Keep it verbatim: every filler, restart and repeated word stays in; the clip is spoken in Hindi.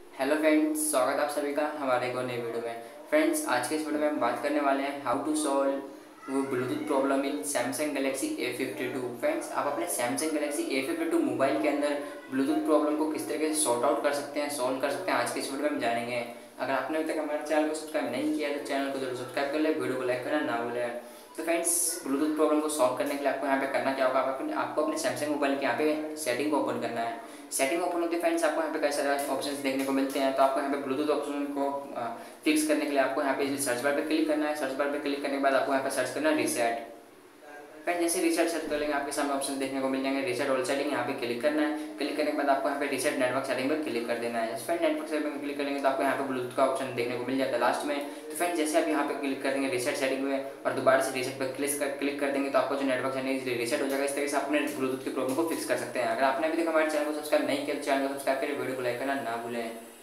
हेलो फ्रेंड्स, स्वागत है आप सभी का हमारे एक और नई वीडियो में। फ्रेंड्स, आज के इस वीडियो में हम बात करने वाले हैं हाउ टू सॉल्व वो Bluetooth problem in Samsung Galaxy A fifty two. Friends, आप अपने Samsung Galaxy A fifty two mobile के अंदर ब्लूटूथ प्रॉब्लम को किस तरीके से सॉर्ट आउट कर सकते हैं, सॉल्व कर सकते हैं, आज के इस वीडियो में हम जानेंगे। अगर आपने अभी तक हमारे चैनल को सब्सक्राइब नहीं किया तो चैनल को जरूर सब्सक्राइब कर ले, वीडियो को लाइक करना ना भूलें। तो फ्रेंड्स, ब्लूटूथ प्रॉब्लम को सॉल्व करने के लिए आपको यहाँ पे करना क्या होगा, आपको आपको अपने सैमसंग मोबाइल के यहाँ पे सेटिंग को ओपन करना है। सेटिंग ओपन होते फ्रेंड्स आपको यहाँ पे कई सारे ऑप्शंस देखने को मिलते हैं। तो आपको यहाँ पे ब्लूटूथ ऑप्शन को फिक्स करने के लिए आपको यहाँ पे सर्च बार पे क्लिक करना है। सर्च बार पे क्लिक करने के बाद आपको यहाँ पे सर्च करना है रीसेट। फ्रेंड, जैसे रीसेट सर्च कर लेंगे आपके सामने ऑप्शन देखने को मिल जाएंगे। रीसेट ऑल सेटिंग, यहाँ पे क्लिक करना है। क्लिक करने के बाद आपको यहाँ पे रीसेट नेटवर्क सेटिंग पर क्लिक कर देना है। फ्रेंड, नेटवर्क सेटिंग पर क्लिक करेंगे तो आपको यहाँ पे ब्लूटूथ का ऑप्शन देखने को मिल जाता है लास्ट में। तो फ्रेंड, जैसे आप यहाँ पे क्लिक कर देंगे रीसेट सेटिंग में और दोबारा से रीसेट पर क्लिक कर क्लिक कर देंगे तो आपको जो नेटवर्क सेटिंग रीसेट हो जाएगा। इस तरीके से अपने ब्लूटूथ की प्रॉब्लम को फिक्स कर सकते हैं। अगर आपने अभी तक हमारे चैनल को सब्सक्राइब नहीं किया तो चैनल को सब्सक्राइब करें, वीडियो को लाइक करना ना भूलें।